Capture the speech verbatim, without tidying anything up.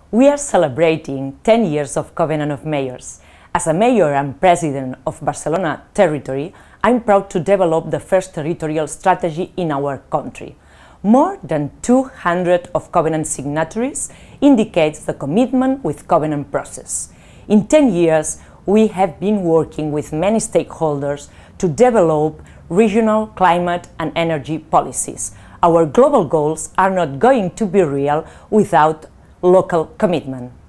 We are celebrating ten years of Covenant of Mayors. As a mayor and president of Barcelona territory, I'm proud to develop the first territorial strategy in our country. More than two hundred of Covenant signatories indicates the commitment with Covenant process. In ten years, we have been working with many stakeholders to develop regional climate and energy policies. Our global goals are not going to be real without local commitment.